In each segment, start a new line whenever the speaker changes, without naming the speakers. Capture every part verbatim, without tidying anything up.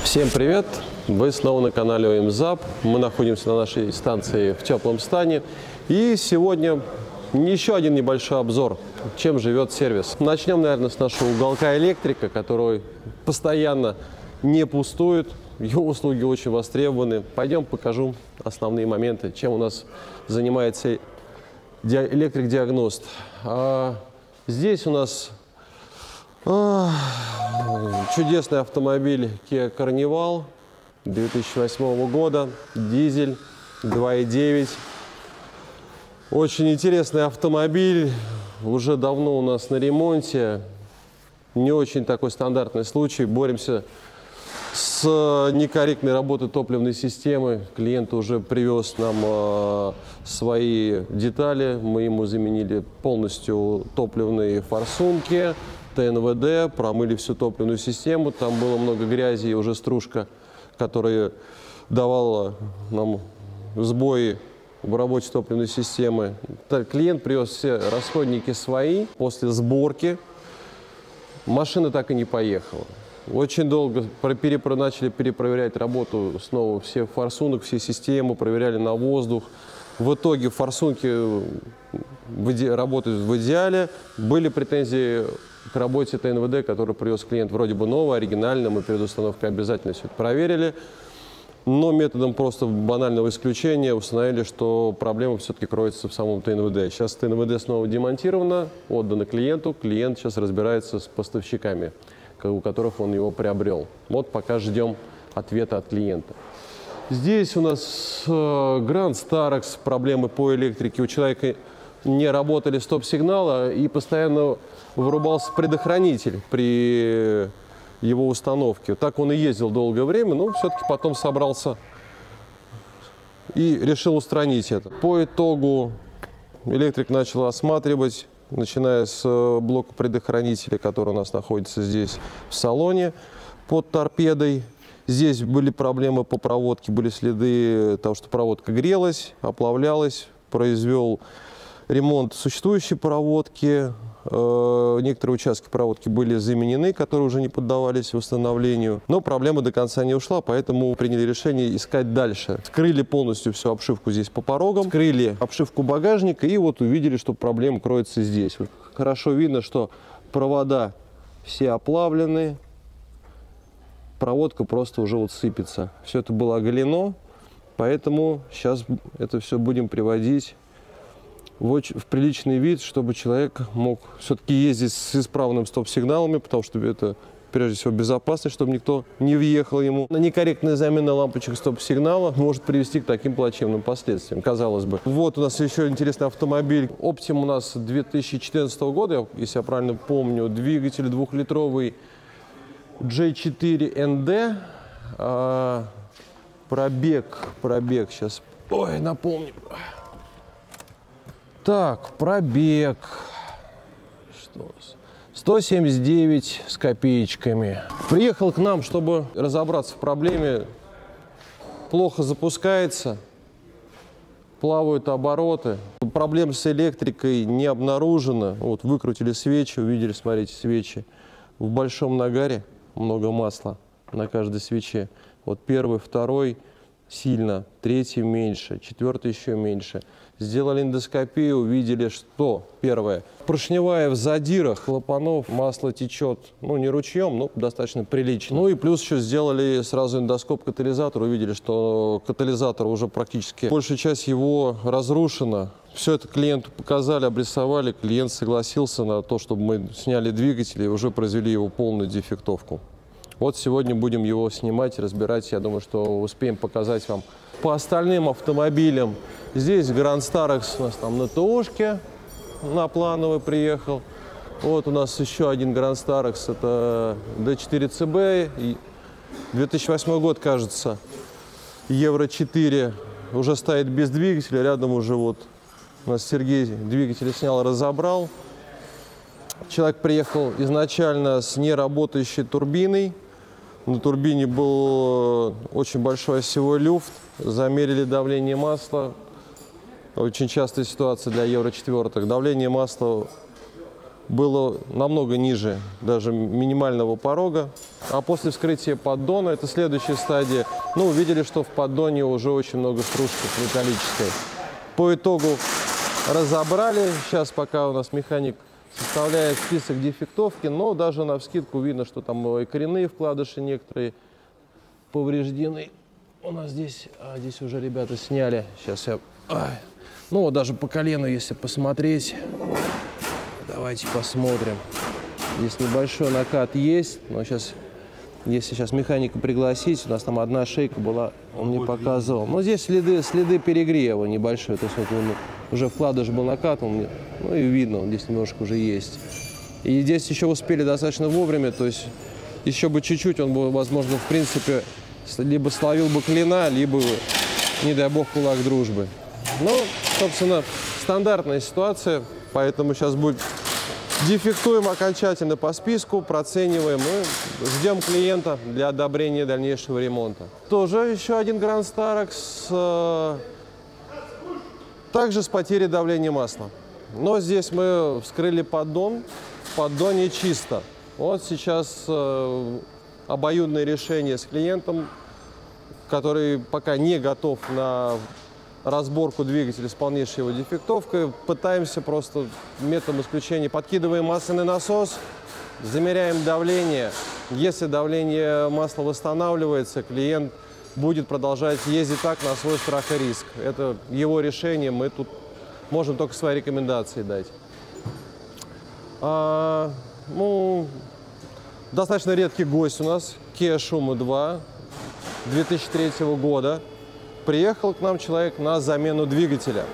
Всем привет! Вы снова на канале ОМЗАП. Мы находимся на нашей станции в теплом стане. И сегодня еще один небольшой обзор, чем живет сервис. Начнем, наверное, с нашего уголка электрика, который постоянно не пустует. Его услуги очень востребованы. Пойдем покажу основные моменты, чем у нас занимается электрик-диагност. А здесь у нас а, чудесный автомобиль Kia Carnival две тысячи восьмого года, дизель два и девять. Очень интересный автомобиль, уже давно у нас на ремонте. Не очень такой стандартный случай. Боремся с некорректной работой топливной системы. Клиент уже привез нам э, свои детали. Мы ему заменили полностью топливные форсунки, ТНВД, промыли всю топливную систему. Там было много грязи и уже стружка, которая давала нам сбои в работе топливной системы. Клиент привез все расходники свои. После сборки машина так и не поехала. Очень долго перепро начали перепроверять работу снова всех форсунок, все системы, проверяли на воздух. В итоге форсунки работают в идеале. Были претензии к работе ТНВД, который привез клиент вроде бы новый, оригинальный. Мы перед установкой обязательно все это проверили. Но методом просто банального исключения установили, что проблема все-таки кроется в самом ТНВД. Сейчас ТНВД снова демонтировано, отдано клиенту. Клиент сейчас разбирается с поставщиками, у которых он его приобрел. Вот пока ждем ответа от клиента. Здесь у нас э, Grand Starex, проблемы по электрике. У человека не работали стоп-сигналы и постоянно вырубался предохранитель при его установке. Так он и ездил долгое время, но все-таки потом собрался и решил устранить это. По итогу электрик начал осматривать, начиная с блока предохранителя, который у нас находится здесь в салоне под торпедой. Здесь были проблемы по проводке, были следы того, что проводка грелась, оплавлялась. Произвел ремонт существующей проводки. Некоторые участки проводки были заменены, которые уже не поддавались восстановлению. Но проблема до конца не ушла, поэтому приняли решение искать дальше. Скрыли полностью всю обшивку здесь по порогам, скрыли обшивку багажника и вот увидели, что проблема кроется здесь. Хорошо видно, что провода все оплавлены, проводка просто уже вот сыпется. Все это было оголено, поэтому сейчас это все будем приводить В, очень, в приличный вид, чтобы человек мог все-таки ездить с исправными стоп-сигналами, потому что это, прежде всего, безопасность, чтобы никто не въехал ему. Некорректная замена лампочек стоп-сигнала может привести к таким плачевным последствиям, казалось бы. Вот у нас еще интересный автомобиль. Optima у нас две тысячи четырнадцатого года, если я правильно помню, двигатель двухлитровый джей четыре эн ди. А, пробег, пробег, сейчас, ой, напомню. Так, пробег. Что? сто семьдесят девять с копеечками. Приехал к нам, чтобы разобраться в проблеме. Плохо запускается, плавают обороты. Проблем с электрикой не обнаружено. Вот выкрутили свечи, увидели, смотрите, свечи. В большом нагаре много масла на каждой свече. Вот первый, второй сильно, третий меньше, четвертый еще меньше. Сделали эндоскопию, увидели, что первое, поршневая в задирах клапанов, масло течет, ну не ручьем, но достаточно прилично. Ну и плюс еще сделали сразу эндоскоп катализатора, увидели, что катализатор уже практически, большая часть его разрушена. Все это клиенту показали, обрисовали, клиент согласился на то, чтобы мы сняли двигатель и уже произвели его полную дефектовку. Вот сегодня будем его снимать, разбирать. Я думаю, что успеем показать вам. По остальным автомобилям здесь Grand Starex у нас там на ТОшке, на плановый приехал. Вот у нас еще один Grand Starex, это дэ четыре цэ бэ, две тысячи восьмой год, кажется, евро четыре, уже стоит без двигателя. Рядом уже вот у нас Сергей двигатель снял, разобрал. Человек приехал изначально с неработающей турбиной. На турбине был очень большой осевой люфт. Замерили давление масла. Очень частая ситуация для евро четыре. Давление масла было намного ниже даже минимального порога. А после вскрытия поддона, это следующая стадия, ну, увидели, что в поддоне уже очень много стружки металлической. По итогу разобрали. Сейчас пока у нас механик составляет список дефектовки, но даже навскидку видно, что там и коренные вкладыши некоторые повреждены. У нас здесь, а здесь уже ребята сняли. Сейчас я... Ай. Ну вот даже по колену, если посмотреть. Давайте посмотрим. Здесь небольшой накат есть, но сейчас, если сейчас механика пригласить, у нас там одна шейка была, он мне показывал. Но здесь следы, следы перегрева небольшой, то есть вот он, уже вкладыш был накатан, ну и видно, он здесь немножко уже есть. И здесь еще успели достаточно вовремя, то есть еще бы чуть-чуть, он бы, возможно, в принципе, либо словил бы клина, либо, не дай бог, кулак дружбы. Ну, собственно, стандартная ситуация, поэтому сейчас будет... Дефектуем окончательно по списку, процениваем и ждем клиента для одобрения дальнейшего ремонта. Тоже еще один Grand Starex, э, также с потерей давления масла. Но здесь мы вскрыли поддон, в поддоне чисто. Вот сейчас э, обоюдное решение с клиентом, который пока не готов на разборку двигателя с полнейшей его дефектовкой. Пытаемся просто методом исключения. Подкидываем масляный насос, замеряем давление. Если давление масла восстанавливается, клиент будет продолжать ездить так на свой страх и риск. Это его решение, мы тут можем только свои рекомендации дать. А, ну, достаточно редкий гость у нас, Kia Shuma два две тысячи третьего года. Приехал к нам человек на замену двигателя.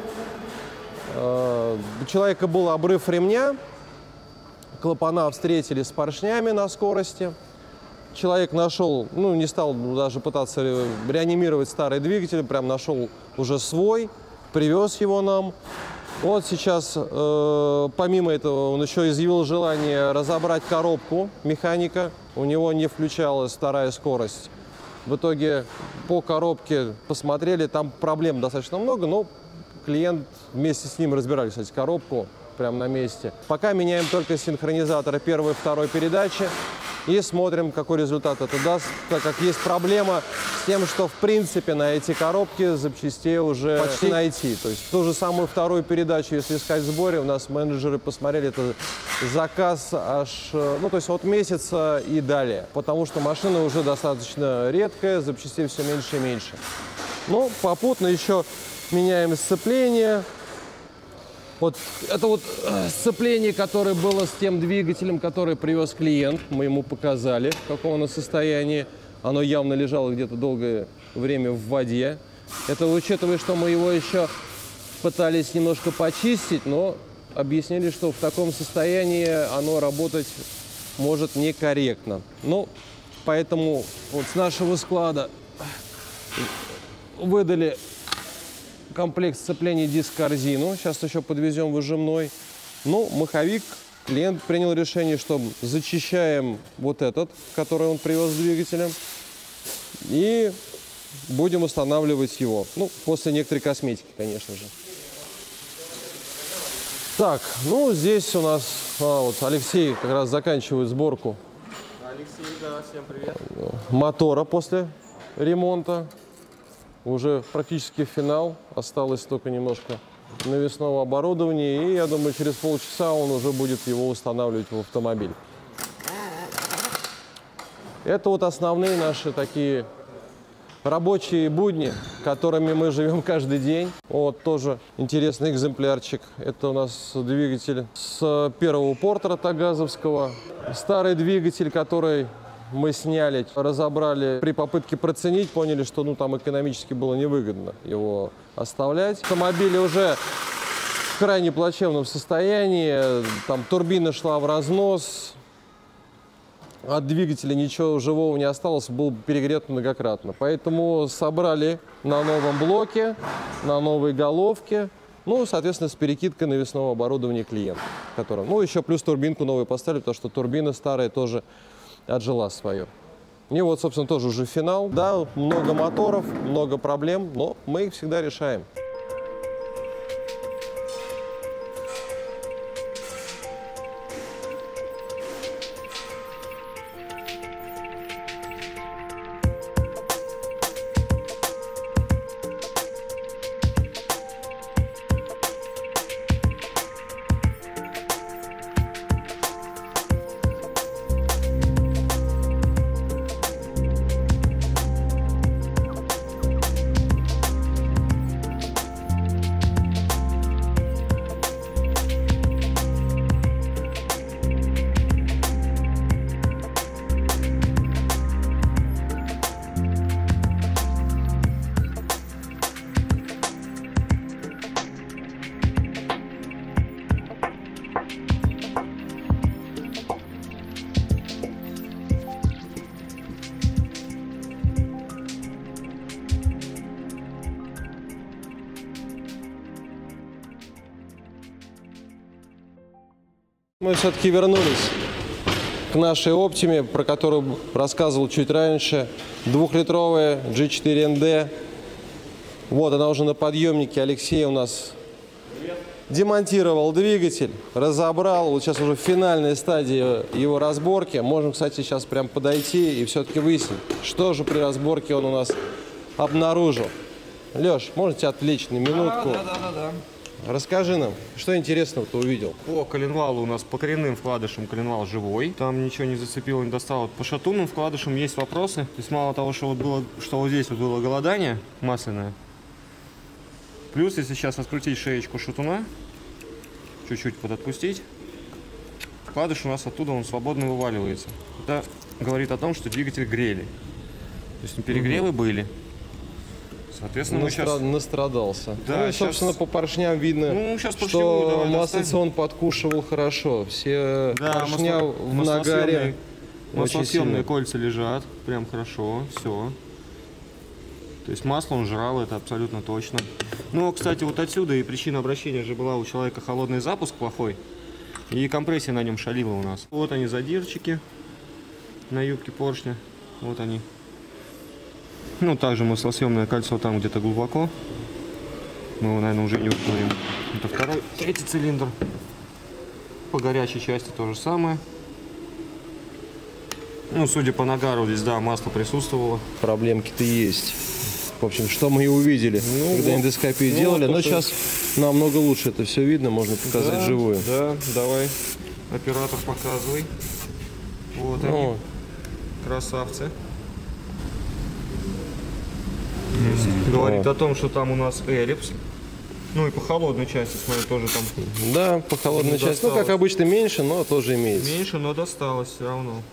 У человека был обрыв ремня, клапана встретили с поршнями на скорости. Человек нашел, ну не стал даже пытаться реанимировать старый двигатель, прям нашел уже свой, привез его нам. Вот сейчас, э, помимо этого, он еще изъявил желание разобрать коробку механика. У него не включалась вторая скорость. В итоге по коробке посмотрели, там проблем достаточно много, но клиент вместе с ним разбирали, кстати, коробку прямо на месте. Пока меняем только синхронизаторы первой и второй передачи и смотрим, какой результат это даст, так как есть проблема с тем, что в принципе на эти коробки запчастей уже почти найти. То есть ту же самую вторую передачу, если искать в сборе, у нас менеджеры посмотрели, это заказ аж, ну то есть от месяца и далее, потому что машина уже достаточно редкая, запчастей все меньше и меньше. Но попутно еще меняем сцепление. Вот это вот сцепление, которое было с тем двигателем, который привез клиент. Мы ему показали, в каком оно состоянии. Оно явно лежало где-то долгое время в воде. Это учитывая, что мы его еще пытались немножко почистить, но объяснили, что в таком состоянии оно работать может некорректно. Ну, поэтому вот с нашего склада выдали комплект сцепления диск-корзину. Сейчас еще подвезем выжимной. Ну, маховик, клиент принял решение, что зачищаем вот этот, который он привез с двигателем, и будем устанавливать его. Ну, после некоторой косметики, конечно же. Так, ну, здесь у нас а, вот Алексей как раз заканчивает сборку.
Алексей, да, всем привет.
Мотора после ремонта. Уже практически финал, осталось только немножко навесного оборудования, и я думаю, через полчаса он уже будет его устанавливать в автомобиль. Это вот основные наши такие рабочие будни, которыми мы живем каждый день. Вот тоже интересный экземплярчик. Это у нас двигатель с первого Портера тагазовского. Старый двигатель, который мы сняли, разобрали при попытке проценить, поняли, что ну, там экономически было невыгодно его оставлять. Автомобиль уже в крайне плачевном состоянии, там турбина шла в разнос, от двигателя ничего живого не осталось, был перегрет многократно. Поэтому собрали на новом блоке, на новой головке, ну, соответственно, с перекидкой навесного оборудования клиента. Который, ну, еще плюс турбинку новую поставили, потому что турбина старая тоже отжила свое. И вот, собственно, тоже уже финал. Да, много моторов, много проблем, но мы их всегда решаем. Мы все-таки вернулись к нашей Optima, про которую рассказывал чуть раньше. Двухлитровая джи четыре эн ди. Вот она уже на подъемнике. Алексей у нас демонтировал двигатель, разобрал. Вот сейчас уже финальная стадия его разборки. Можем, кстати, сейчас прям подойти и все-таки выяснить, что же при разборке он у нас обнаружил. Леш, можно тебя отвлечь на минутку?
Да, да, да, да.
Расскажи нам, что интересного ты увидел?
По коленвалу у нас по коренным вкладышам коленвал живой. Там ничего не зацепило, не достало. По шатунным вкладышам есть вопросы. То есть мало того, что вот, было, что вот здесь вот было голодание масляное. Плюс, если сейчас открутить шеечку шатуна, чуть-чуть подотпустить, вкладыш у нас оттуда он свободно вываливается. Это говорит о том, что двигатель грели. То есть перегревы угу. были. Соответственно,
Настра...
мы сейчас...
настрадался.
Да,
ну и, собственно,
сейчас...
по поршням видно,
ну, сейчас
что маслица он подкушивал хорошо. Все да, поршня масло... в нагаре.
Маслосъемные кольца лежат прям хорошо, все. То есть масло он жрал, это абсолютно точно. Ну, кстати, вот отсюда и причина обращения же была у человека холодный запуск плохой. И компрессия на нем шалила у нас. Вот они задирчики на юбке поршня. Вот они. Ну, также маслосъемное кольцо там где-то глубоко. Мы его, наверное, уже не ускорим. Это второй, третий цилиндр. По горячей части то же самое. Ну, судя по нагару, здесь, да, масло присутствовало.
Проблемки-то есть. В общем, что мы и увидели, ну, когда вот, эндоскопию ну, делали. Вот, но сейчас намного лучше это все видно, можно показать
да,
живую.
Да, давай, оператор, показывай. Вот ну. они, красавцы. Есть. Говорит о том, что там у нас эллипс. Ну и по холодной части, смотри, тоже там.
Да, по холодной части. Ну, как обычно, меньше, но тоже имеется.
Меньше, но досталось все равно.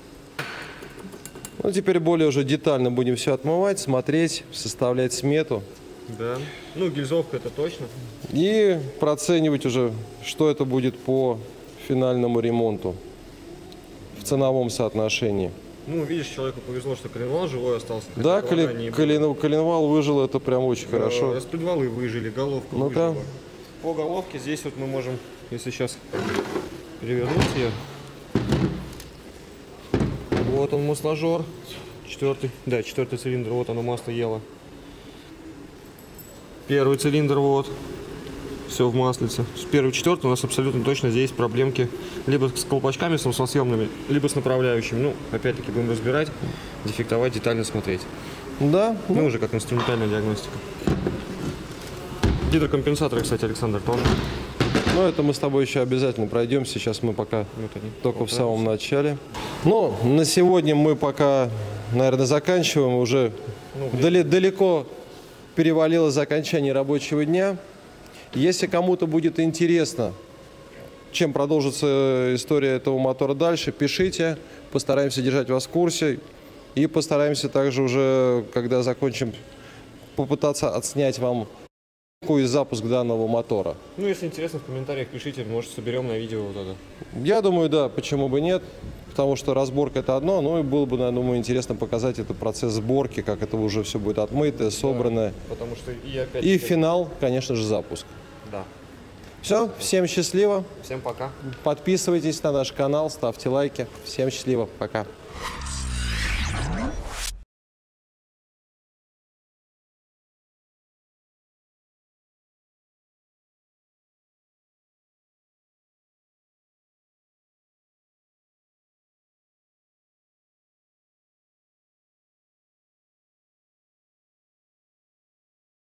Ну, теперь более уже детально будем все отмывать, смотреть, составлять смету.
Да. Ну, гильзовка это точно.
И проценивать уже, что это будет по финальному ремонту в ценовом соотношении.
Ну, видишь, человеку повезло, что коленвал живой остался.
Да, колен, колен, коленвал выжил, это прям очень да, хорошо.
Распредвалы выжили, головка
ну-ка.
выжила. По головке здесь вот мы можем, если сейчас перевернуть ее. Вот он масложор, четвертый, да, четвертый цилиндр, вот оно масло ело. Первый цилиндр, вот, все в маслице. С первый, четвертый у нас абсолютно точно здесь проблемки либо с колпачками, с маслосъемными, либо с направляющими. Ну, опять-таки будем разбирать, дефектовать, детально смотреть.
Да.
Ну, ну уже как инструментальная диагностика. Гидрокомпенсаторы, кстати, Александр, тоже.
Ну, это мы с тобой еще обязательно пройдем. Сейчас мы пока вот они, только вот в самом начале. Но на сегодня мы пока, наверное, заканчиваем. Уже ну, дали, далеко перевалило за окончание рабочего дня. Если кому-то будет интересно, чем продолжится история этого мотора дальше, пишите. Постараемся держать вас в курсе. И постараемся также уже, когда закончим, попытаться отснять вам и запуск данного мотора.
Ну, если интересно, в комментариях пишите, может, соберем на видео вот это.
Я думаю, да, почему бы нет, потому что разборка это одно, ну и было бы, я думаю, интересно показать этот процесс сборки, как это уже все будет отмытое, собранное. Да,
потому что и опять...
И финал, конечно же, запуск.
Да.
Все, всем счастливо.
Всем пока.
Подписывайтесь на наш канал, ставьте лайки. Всем счастливо, пока.